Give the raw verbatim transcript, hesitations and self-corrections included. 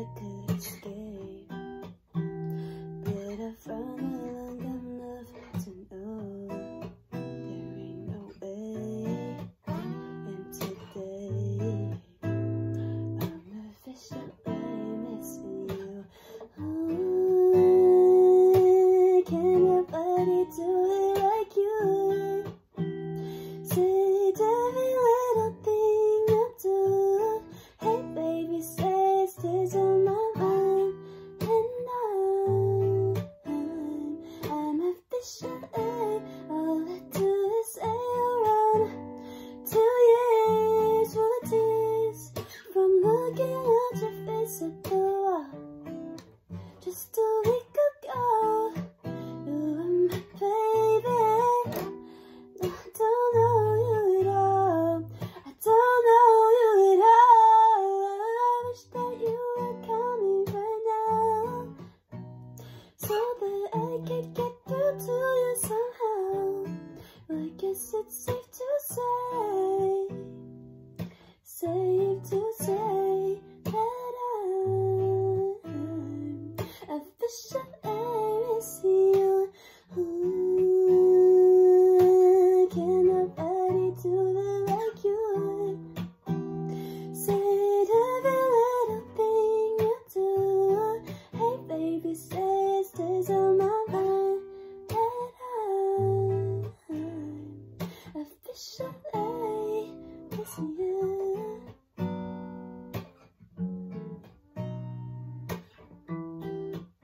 could escape, but I found long enough to know there ain't no way. And today I'm officially missing you. Ooh, can nobody do it like you? Take every little thing I do. Hey baby, say stays on my mind. And I'm, I'm officially all I do is stay around. Two years full of tears from looking at your face at the wall. Just a week ago, you were my baby. I don't know you at all. I don't know you at all. I wish that you were coming right now, so that I could get through to you somehow. Well, I guess it's safe to say, safe to say that I'm officially missing you. Ooh, can nobody do it like you? Say every little thing you do. Hey baby, say stays on my mind. That I'm officially missing you.